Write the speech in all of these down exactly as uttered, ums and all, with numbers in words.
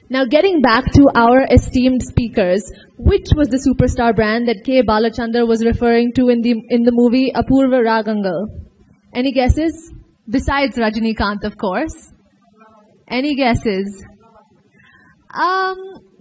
Now getting back to our esteemed speakers, which was the superstar brand that K. Balachandar was referring to in the in the movie Apurva Ragangal? Any guesses? Besides Rajinikanth, of course. Any guesses? Um,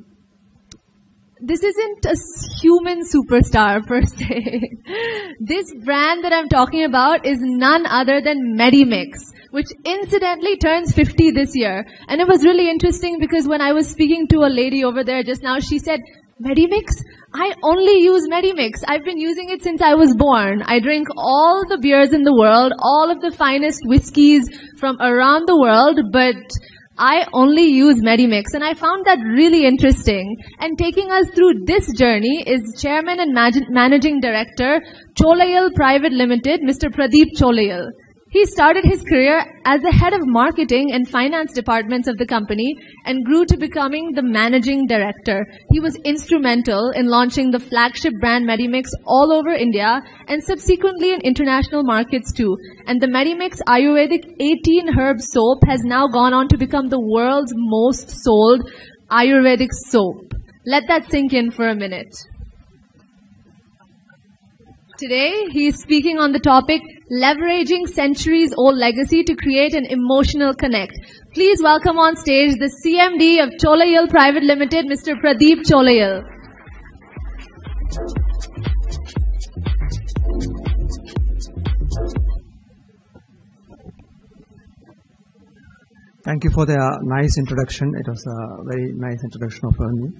this isn't a human superstar per se. This brand that I'm talking about is none other than Medimix, which incidentally turns fifty this year. And it was really interesting because when I was speaking to a lady over there just now, she said, Medimix? I only use Medimix. I've been using it since I was born. I drink all the beers in the world, all of the finest whiskeys from around the world, but I only use Medimix, and I found that really interesting. And taking us through this journey is Chairman and Managing Director, Cholayil Private Limited, Mister Pradeep Cholayil. He started his career as the head of marketing and finance departments of the company and grew to becoming the managing director. He was instrumental in launching the flagship brand Medimix all over India and subsequently in international markets too. And the Medimix Ayurvedic eighteen herb soap has now gone on to become the world's most sold Ayurvedic soap. Let that sink in for a minute. Today, he is speaking on the topic, leveraging centuries-old legacy to create an emotional connect. Please welcome on stage the C M D of Cholayil Private Limited, Mister Pradeep Cholayil. Thank you for the uh, nice introduction. It was a very nice introduction of me.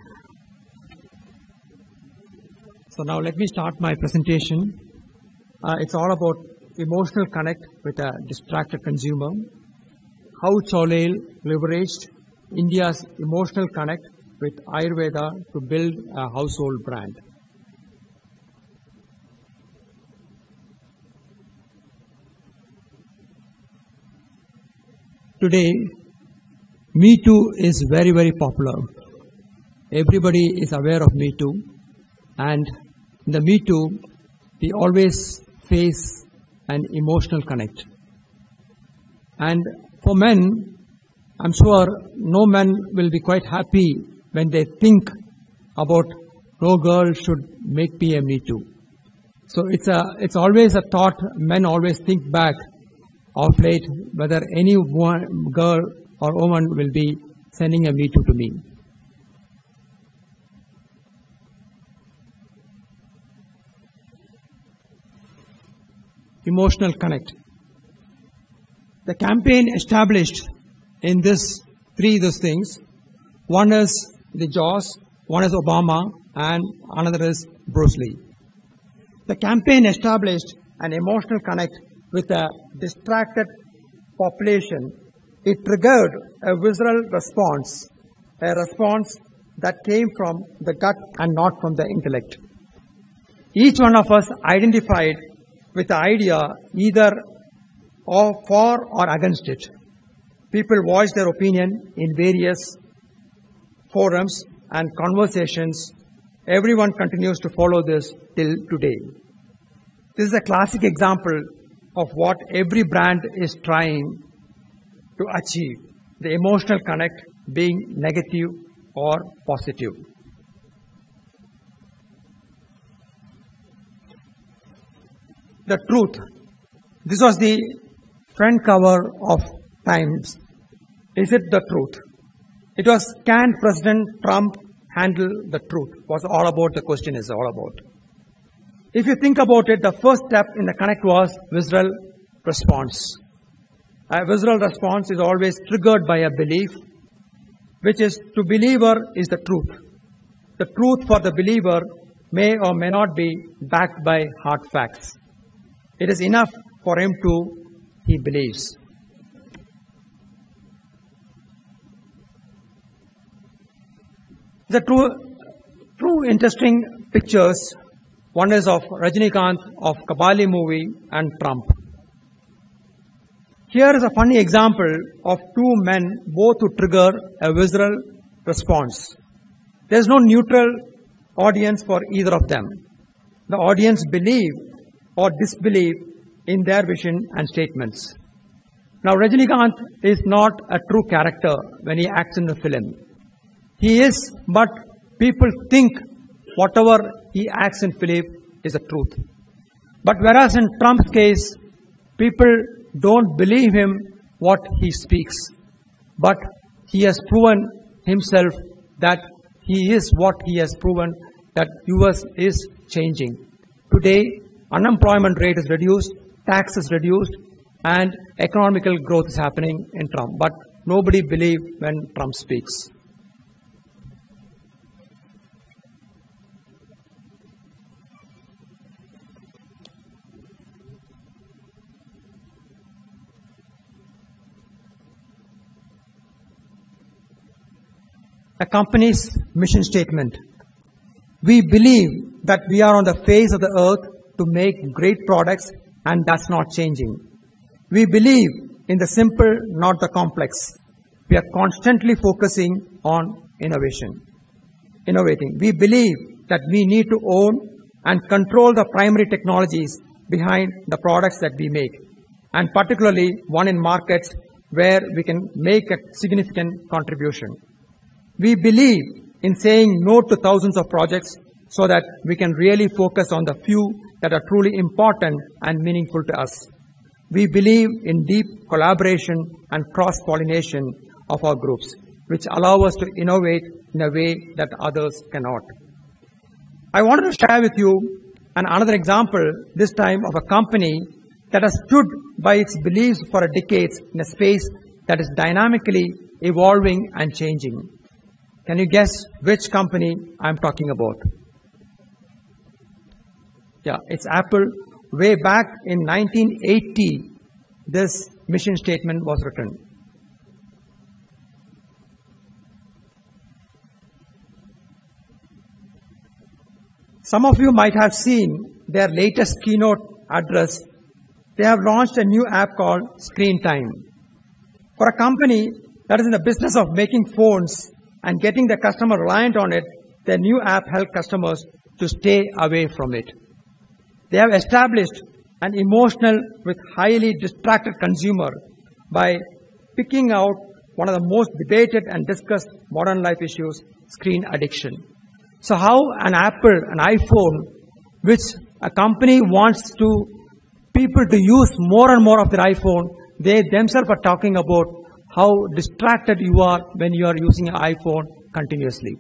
So now let me start my presentation. Uh, it's all about emotional connect with a distracted consumer. How Cholayil leveraged India's emotional connect with Ayurveda to build a household brand. Today, Me Too is very, very popular. Everybody is aware of Me Too. And in the Me Too, we always face an emotional connect. And for men, I'm sure no man will be quite happy when they think about no girl should make me a Me Too. So it's a, it's always a thought men always think back of late whether any one, girl or woman will be sending a Me Too to me. Emotional connect. The campaign established in this three those things. One is the Jaws, one is Obama, and another is Bruce Lee. The campaign established an emotional connect with a distracted population. It triggered a visceral response, a response that came from the gut and not from the intellect. Each one of us identified with the idea either or for or against it. People voiced their opinion in various forums and conversations. Everyone continues to follow this till today. This is a classic example of what every brand is trying to achieve, the emotional connect being negative or positive. The truth. This was the front cover of Times. Is it the truth? It was, can President Trump handle the truth? Was all about the question is all about. If you think about it, the first step in the connect was visceral response. A visceral response is always triggered by a belief, which is to believer is the truth. The truth for the believer may or may not be backed by hard facts. It is enough for him to, he believes. The two, two interesting pictures. One is of Rajinikanth of Kabali movie and Trump. Here is a funny example of two men both to trigger a visceral response. There is no neutral audience for either of them. The audience believe or disbelieve in their vision and statements. Now Rajinikanth is not a true character when he acts in the film. He is, but people think whatever he acts and believes is the truth. But whereas in Trump's case, people don't believe him what he speaks, but he has proven himself that he is what he has proven, that U S is changing. Today, unemployment rate is reduced, tax is reduced, and economical growth is happening in Trump. But nobody believes when Trump speaks. A company's mission statement. We believe that we are on the face of the earth to make great products, and that's not changing. We believe in the simple, not the complex. We are constantly focusing on innovation, innovating. We believe that we need to own and control the primary technologies behind the products that we make, and particularly one in markets where we can make a significant contribution. We believe in saying no to thousands of projects so that we can really focus on the few that are truly important and meaningful to us. We believe in deep collaboration and cross-pollination of our groups, which allow us to innovate in a way that others cannot. I wanted to share with you an another example, this time of a company that has stood by its beliefs for decades in a space that is dynamically evolving and changing. Can you guess which company I'm talking about? Yeah, it's Apple. Way back in nineteen eighty, this mission statement was written. Some of you might have seen their latest keynote address. They have launched a new app called Screen Time. For a company that is in the business of making phones and getting the customer reliant on it, their new app helps customers to stay away from it. They have established an emotional with highly distracted consumer by picking out one of the most debated and discussed modern life issues, screen addiction. So how an Apple, an iPhone, which a company wants to people to use more and more of their iPhone, they themselves are talking about how distracted you are when you are using an iPhone continuously.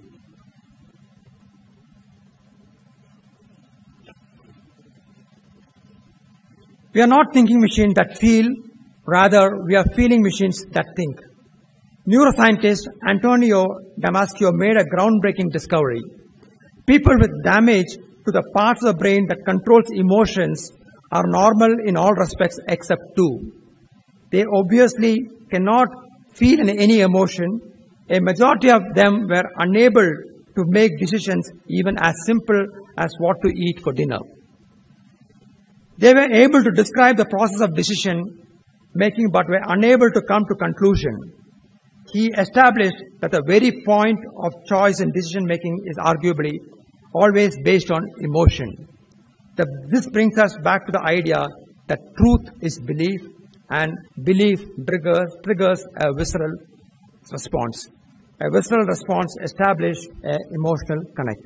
We are not thinking machines that feel, rather we are feeling machines that think. Neuroscientist Antonio Damasio made a groundbreaking discovery. People with damage to the parts of the brain that controls emotions are normal in all respects except two. They obviously cannot feel any emotion. A majority of them were unable to make decisions even as simple as what to eat for dinner. They were able to describe the process of decision making but were unable to come to conclusion. He established that the very point of choice in decision making is arguably always based on emotion. The, this brings us back to the idea that truth is belief, and belief triggers, triggers a visceral response. A visceral response establishes an emotional connect.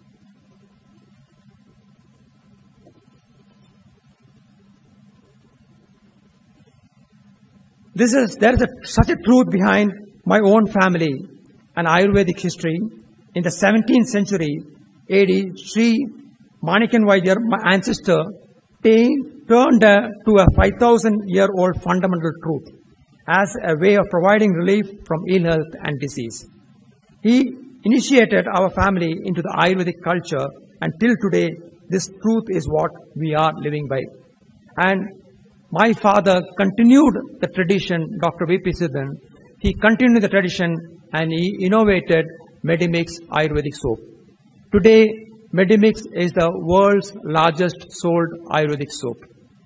This is, there is a, such a truth behind my own family and Ayurvedic history. In the seventeenth century A D, Sri Manikan Vaidya, my ancestor, turned uh, to a five thousand year old fundamental truth as a way of providing relief from ill health and disease. He initiated our family into the Ayurvedic culture, and till today, this truth is what we are living by. And my father continued the tradition, Doctor V P Siddhan. He continued the tradition and he innovated Medimix Ayurvedic soap. Today, Medimix is the world's largest sold Ayurvedic soap.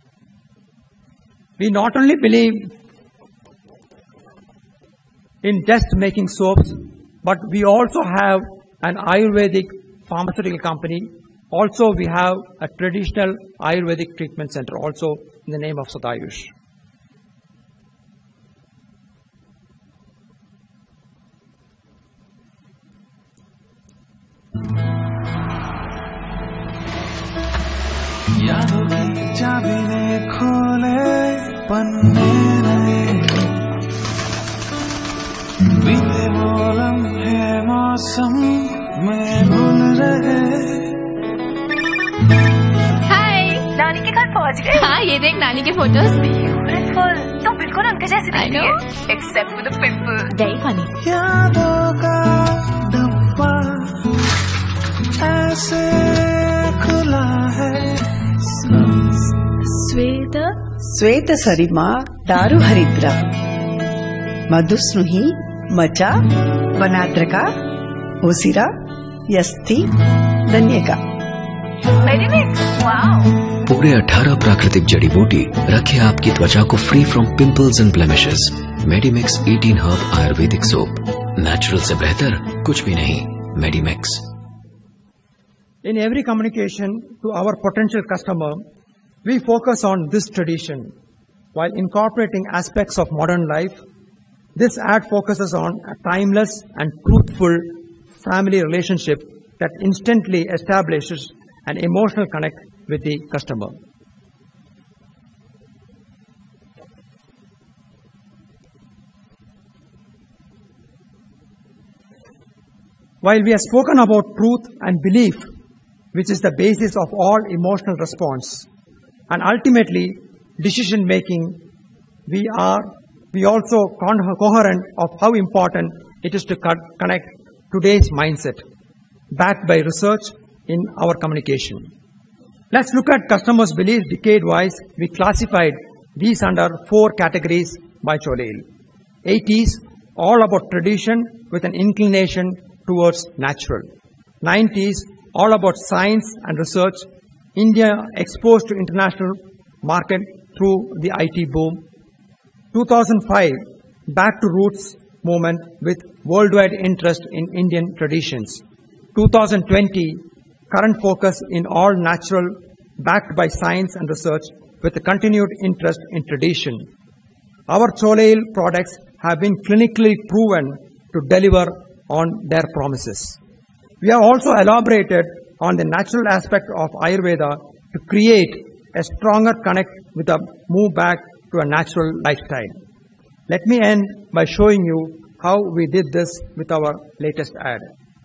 We not only believe in just making soaps, but we also have an Ayurvedic pharmaceutical company. Also, we have a traditional Ayurvedic treatment center, also in the name of Sadayush. यादों की चाबी ने खोले पन्ने नए बीते वो लम्हे मौसम में भूल रहे हाय नानी के घर पहुंच गए हाँ ये देख नानी के फोटोज ब्यूटीफुल तो बिल्कुल उनके जैसी दिखती है except with the pimple very funny यादों का डब्बा ऐसे खुला है श्वेत ಶ್ವೇತ ಸರಿಮಾ ದಾರು ಹರಿದ್ರ ಮಧುಸ್ನುಹಿ ಮಚ ವನಾದ್ರಕ ಉಸಿರ ಯಸ್ಥಿ ಧನ್ಯಕ मेडिमिक्स वाओ पूरे अठारह प्राकृतिक जड़ी बूटी रखे आपकी त्वचा को free from pimples and blemishes. Medimix अठारह हर्ब आयुर्वेदिक सोप, नेचुरल से बेहतर कुछ भी नहीं। Medimix. In every communication to our potential customer, we focus on this tradition while incorporating aspects of modern life. This ad focuses on a timeless and truthful family relationship that instantly establishes an emotional connect with the customer. While we have spoken about truth and belief, which is the basis of all emotional response, and ultimately decision making, we are we also con- coherent of how important it is to co- connect today's mindset, backed by research in our communication. Let's look at customers' beliefs decade-wise. We classified these under four categories by Cholayil. eighties, all about tradition with an inclination towards natural. nineties, all about science and research. India exposed to international market through the I T boom. two thousand five, back to roots movement with worldwide interest in Indian traditions. two thousand twenty, current focus in all natural, backed by science and research with a continued interest in tradition. Our Cholayil products have been clinically proven to deliver on their promises. We have also elaborated on the natural aspect of Ayurveda to create a stronger connect with a move back to a natural lifestyle. Let me end by showing you how we did this with our latest ad.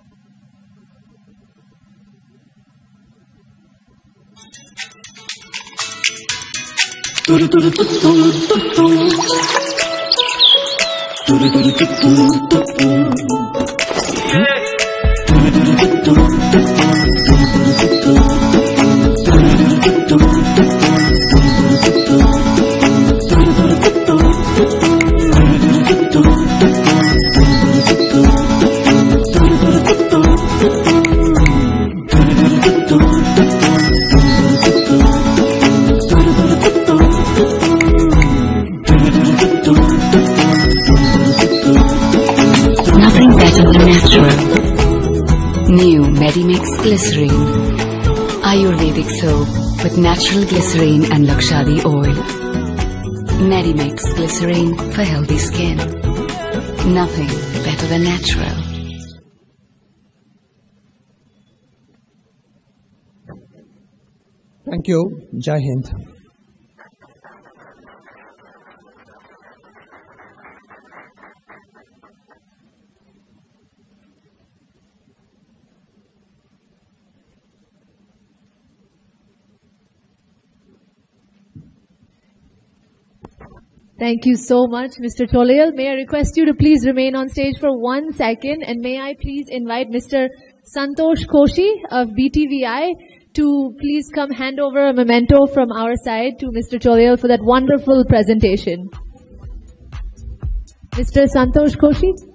Nothing better than natural. New Medimix Glycerine. Ayurvedic soap with natural glycerine and Lakshadi oil. Medimix Glycerine for healthy skin. Nothing better than natural. Thank you. Jai Hind. Thank you so much, Mister Cholayil. May I request you to please remain on stage for one second, and may I please invite Mister Santosh Koshi of B T V I to please come hand over a memento from our side to Mister Cholayil for that wonderful presentation. Mister Santosh Koshi.